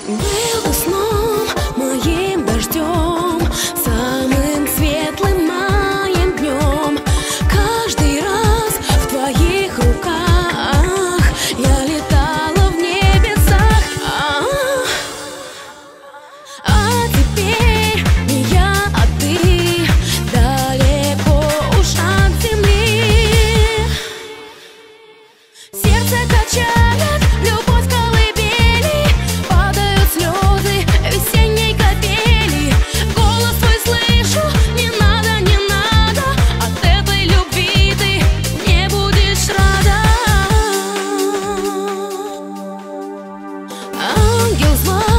Был ты сном, моим дождем, самым светлым моим днем. Каждый раз в твоих руках я летала в небесах. А теперь не я, а ты далеко уж от земли. Сердце качает, любовь колыбели, падают слезы весенней капели. Голос твой слышу, не надо, не надо, от этой любви ты не будешь рада. Ангел зла